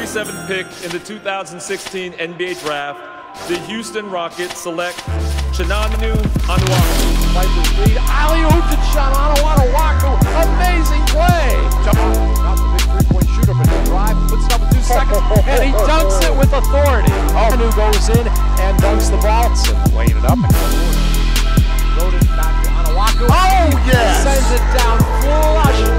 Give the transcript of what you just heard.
37th pick in the 2016 NBA Draft, the Houston Rockets select Chinanu Onuaku. Lakers lead. Alley-oop to Chinanu Onuaku. Amazing play. Not the big three-point shooter, but he'll drive, puts it up in 2 seconds, and he dunks it with authority. Chinanu goes in and dunks the ball. Laying it up. Wrote it back to Onuaku. Oh, yes! Sends it down flush.